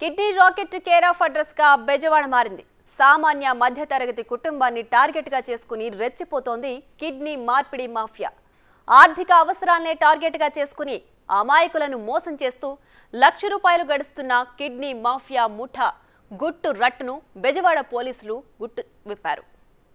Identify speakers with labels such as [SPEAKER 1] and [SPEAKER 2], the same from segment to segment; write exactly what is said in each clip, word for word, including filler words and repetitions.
[SPEAKER 1] Kidney racket care of address గా బెజవాడ మారింది. సామాన్య మధ్యతరగతి కుటుంబాన్ని టార్గెట్ గా చేసుకుని రెచ్చిపోతోంది కిడ్నీ మార్పిడి మాఫియా. ఆర్థిక అవసరాలనే టార్గెట్ గా చేసుకుని అమాయకులను మోసం చేస్తూ లక్ష రూపాయలు గడుస్తున్న కిడ్నీ మాఫియా ముఠా గుట్టు రట్టును బెజవాడ పోలీసులు గుట్టు విప్పారు.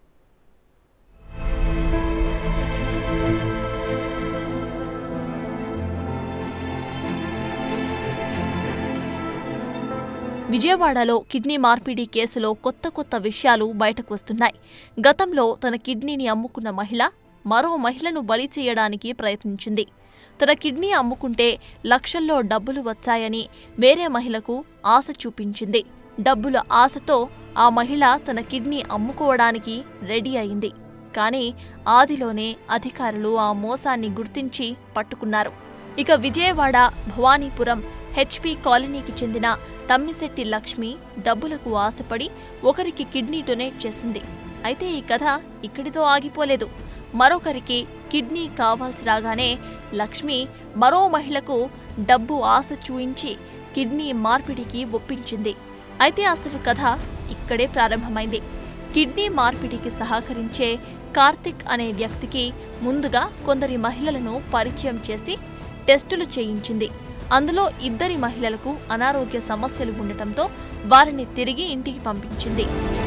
[SPEAKER 2] విజయవాడలో కిడ్నీ మార్పిడి కేసులో కొత్త కొత్త విషయాలు బయటకు వస్తున్నాయి. గతంలో తన కిడ్నీని అమ్ముకున్న మహిళ మరో మహిళను బలి చేయడానికి ప్రయత్నించింది. తన కిడ్నీ అమ్ముకుంటే లక్షల్లో డబ్బులు వచ్చాయని వేరే మహిళకు ఆశ చూపించింది. డబ్బుల ఆశతో ఆ మహిళ తన కిడ్నీ అమ్ముకోవడానికి రెడీ అయింది. కానీ ఆదిలోనే అధికారులు ఆ మోసాన్ని గుర్తించి పట్టుకున్నారు. ఇక విజయవాడ భవానీపురం హెచ్పీ కాలనీకి చెందిన తమ్మిశెట్టి లక్ష్మి డబ్బులకు ఆశపడి ఒకరికి కిడ్నీ డొనేట్ చేసింది. అయితే ఈ కథ ఇక్కడితో ఆగిపోలేదు. మరొకరికి కిడ్నీ కావాల్సి రాగానే లక్ష్మి మరో మహిళకు డబ్బు ఆశ చూయించి కిడ్నీ మార్పిడికి ఒప్పించింది. అయితే అసలు కథ ఇక్కడే ప్రారంభమైంది. కిడ్నీ మార్పిడికి సహకరించే కార్తిక్ అనే వ్యక్తికి ముందుగా కొందరి మహిళలను పరిచయం చేసి టెస్టులు చేయించింది. అందులో ఇద్దరి మహిళలకు అనారోగ్య సమస్యలు ఉండటంతో వారిని తిరిగి ఇంటికి పంపించింది.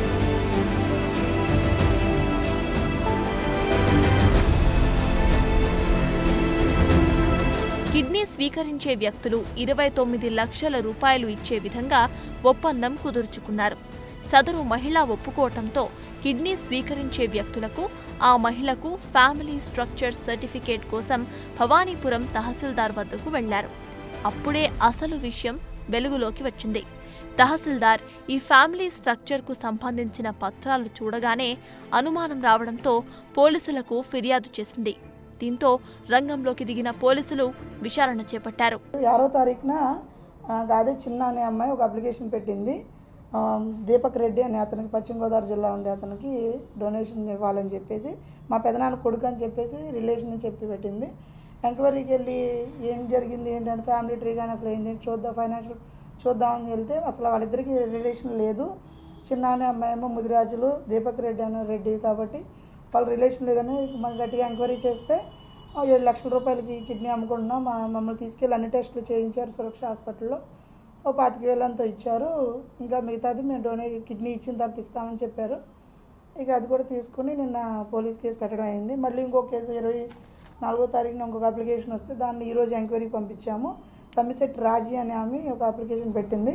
[SPEAKER 2] కిడ్నీ స్వీకరించే వ్యక్తులు ఇరవై తొమ్మిది లక్షల రూపాయలు ఇచ్చే విధంగా ఒప్పందం కుదుర్చుకున్నారు. సదరు మహిళ ఒప్పుకోవటంతో కిడ్నీ స్వీకరించే వ్యక్తులకు ఆ మహిళకు ఫ్యామిలీ స్ట్రక్చర్ సర్టిఫికేట్ కోసం భవానీపురం తహసీల్దార్ వద్దకు వెళ్లారు. అప్పుడే అసలు విషయం వెలుగులోకి వచ్చింది. తహసీల్దార్ ఈ ఫ్యామిలీ స్ట్రక్చర్కు సంబంధించిన పత్రాలు చూడగానే అనుమానం రావడంతో పోలీసులకు ఫిర్యాదు చేసింది. దీంతో రంగంలోకి దిగిన పోలీసులు విచారణ చేపట్టారు.
[SPEAKER 3] ఆరో తారీఖున గాదే చిన్న అనే అమ్మాయి ఒక అప్లికేషన్ పెట్టింది. దీపక్ రెడ్డి అనే అతనికి పశ్చిమ గోదావరి జిల్లా ఉండే అతనికి డొనేషన్ ఇవ్వాలని చెప్పేసి మా పెదనాన్న కొడుకు అని చెప్పేసి రిలేషన్ చెప్పి పెట్టింది. ఎంక్వైరీకి వెళ్ళి ఏం జరిగింది ఏంటంటే ఫ్యామిలీ ట్రీ కానీ అసలు ఏంటి చూద్దాం ఫైనాన్షియల్ చూద్దామని వెళ్తే అసలు వాళ్ళిద్దరికి రిలేషన్ లేదు. చిన్న అనే అమ్మాయి ఏమో ముదిరాజులు, దీపక్ రెడ్డి అనే రెడ్డి కాబట్టి వాళ్ళ రిలేషన్ లేదని మాకు గట్టిగా ఎంక్వైరీ చేస్తే ఏడు లక్షల రూపాయలకి కిడ్నీ అమ్ముకుంటున్నాం, మా మమ్మల్ని తీసుకెళ్ళి అన్ని టెస్టులు చేయించారు సురక్ష హాస్పిటల్లో. ఓ పాతిక వేలంతో ఇచ్చారు. ఇంకా మిగతాది మేము డొనేట్ కిడ్నీ ఇచ్చిన తర్వాత ఇస్తామని చెప్పారు. ఇక అది కూడా తీసుకుని నిన్న పోలీస్ కేసు పెట్టడం అయింది. మళ్ళీ ఇంకో కేసు ఇరవై నాలుగో తారీఖున ఇంకొక అప్లికేషన్ వస్తే దాన్ని ఈరోజు ఎంక్వైరీకి పంపించాము. తమ్మిశెట్టి రాజీ అనే ఆమె ఒక అప్లికేషన్ పెట్టింది.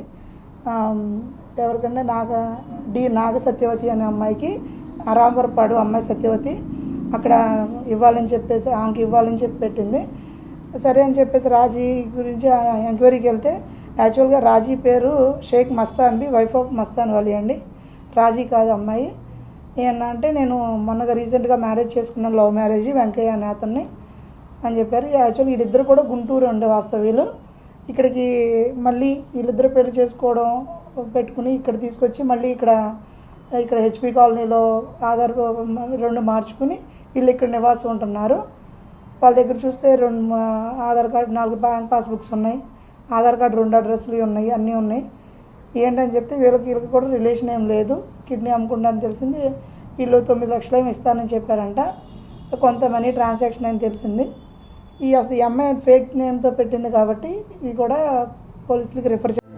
[SPEAKER 3] ఎవరికంటే నాగ డి నాగ సత్యవతి అనే అమ్మాయికి అరాంబరపాడు అమ్మాయి సత్యవతి అక్కడ ఇవ్వాలని చెప్పేసి ఆమెకి ఇవ్వాలని చెప్పి పెట్టింది. సరే అని చెప్పేసి రాజీ గురించి ఎంక్వైరీకి వెళ్తే యాక్చువల్గా రాజీ పేరు Shaik Mastan B wife of Mastan Vali అండి, రాజీ కాదు అమ్మాయి. ఏమన్నా అంటే నేను మొన్నగా రీసెంట్గా మ్యారేజ్ చేసుకున్నాను, లవ్ మ్యారేజ్ వెంకయ్య అనే అతన్ని అని చెప్పారు. యాక్చువల్ వీళ్ళిద్దరు కూడా గుంటూరు ఉండే వాస్తవ్యులు. ఇక్కడికి మళ్ళీ వీళ్ళిద్దరు పెళ్లి చేసుకోవడం పెట్టుకుని ఇక్కడ తీసుకొచ్చి మళ్ళీ ఇక్కడ ఇక్కడ హెచ్పీ కాలనీలో ఆధార్ రెండు మార్చుకుని వీళ్ళు ఇక్కడ నివాసం ఉంటున్నారు. వాళ్ళ దగ్గర చూస్తే రెండు ఆధార్ కార్డు, నాలుగు బ్యాంక్ పాస్బుక్స్ ఉన్నాయి, ఆధార్ కార్డు రెండు అడ్రస్లు ఉన్నాయి, అన్నీ ఉన్నాయి. ఏంటని చెప్తే వీళ్ళకి వీళ్ళకి కూడా రిలేషన్ ఏం లేదు, కిడ్నీ అమ్ముకుంటానని తెలిసింది. వీళ్ళు తొమ్మిది లక్షలు ఏమి ఇస్తానని చెప్పారంట. కొంత మనీ ట్రాన్సాక్షన్ అని తెలిసింది. ఈ అసలు ఈ అమ్మాయి ఫేక్ నేమ్తో పెట్టింది కాబట్టి ఇది కూడా పోలీసులకి రిఫర్ చేయాలి.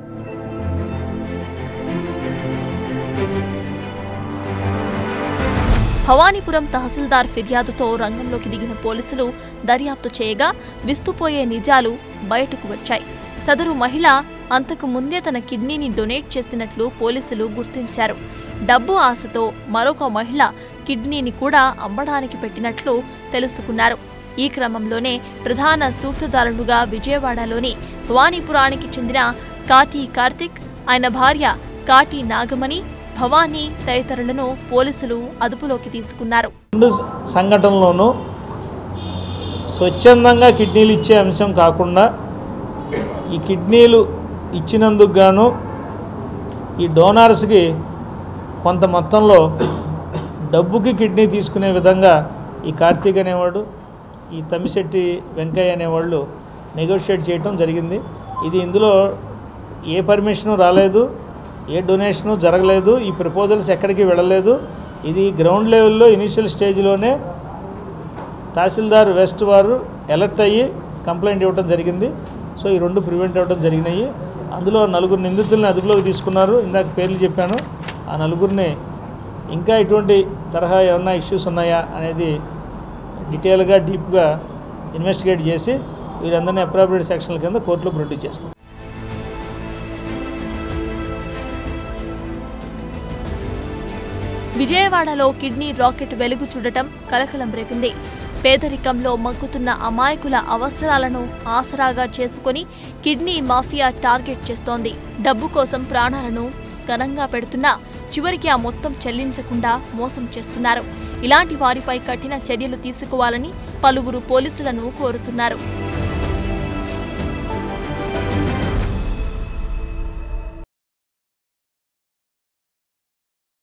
[SPEAKER 2] భవానీపురం తహసీల్దార్ ఫిర్యాదుతో రంగంలోకి దిగిన పోలీసులు దర్యాప్తు చేయగా విస్తుపోయే నిజాలు బయటకు వచ్చాయి. సదరు మహిళ అంతకు ముందే తన కిడ్నీని డొనేట్ చేసినట్లు పోలీసులు గుర్తించారు. డబ్బు ఆశతో మరొక మహిళ కిడ్నీని కూడా అమ్మడానికి పెట్టినట్లు తెలుసుకున్నారు. ఈ క్రమంలోనే ప్రధాన సూత్రధారులుగా విజయవాడలోని భవానీపురానికి చెందిన కాటి కార్తిక్, ఆయన భార్య కాటి నాగమణి, భవానీ తదితరులను పోలీసులు అదుపులోకి తీసుకున్నారు.
[SPEAKER 4] రెండు సంఘటనలోనూ స్వచ్ఛందంగా కిడ్నీలు ఇచ్చే అంశం కాకుండా ఈ కిడ్నీలు ఇచ్చినందుకు గాను ఈ డోనార్స్కి కొంత మొత్తంలో డబ్బుకి కిడ్నీ తీసుకునే విధంగా ఈ కార్తీక్ అనేవాడు, ఈ తమ్మిశెట్టి వెంకయ్య అనేవాళ్ళు నెగోషియేట్ చేయడం జరిగింది. ఇది ఇందులో ఏ పర్మిషను రాలేదు, ఏ డొనేషను జరగలేదు, ఈ ప్రపోజల్స్ ఎక్కడికి వెళ్ళలేదు. ఇది గ్రౌండ్ లెవెల్లో ఇనిషియల్ స్టేజ్లోనే తహసీల్దార్ వెస్ట్ వారు అలర్ట్ అయ్యి కంప్లైంట్ ఇవ్వడం జరిగింది. సో ఈ రెండు ప్రివెంట్ అవ్వడం జరిగినాయి. అందులో నలుగురు నిందితుల్ని అదుపులోకి తీసుకున్నారు. ఇందాక పేర్లు చెప్పాను. ఆ నలుగురిని ఇంకా ఇటువంటి తరహా ఏమన్నా ఇష్యూస్ ఉన్నాయా అనేది డీటెయిల్గా డీప్గా ఇన్వెస్టిగేట్ చేసి వీరందరినీ అప్రాప్రియేట్ సెక్షన్ల కింద కోర్టులో ప్రొడ్యూస్ చేస్తాం.
[SPEAKER 2] విజయవాడలో కిడ్నీ రాకెట్ వెలుగు చూడటం కలకలం రేపింది. పేదరికంలో మగ్గుతున్న అమాయకుల అవసరాలను ఆసరాగా చేసుకుని కిడ్నీ మాఫియా టార్గెట్ చేస్తోంది. డబ్బు కోసం ప్రాణాలను ఘనంగా పెడుతున్నా చివరికి ఆ మొత్తం చెల్లించకుండా మోసం చేస్తున్నారు. ఇలాంటి వారిపై కఠిన చర్యలు తీసుకోవాలని పలువురు పోలీసులను కోరుతున్నారు.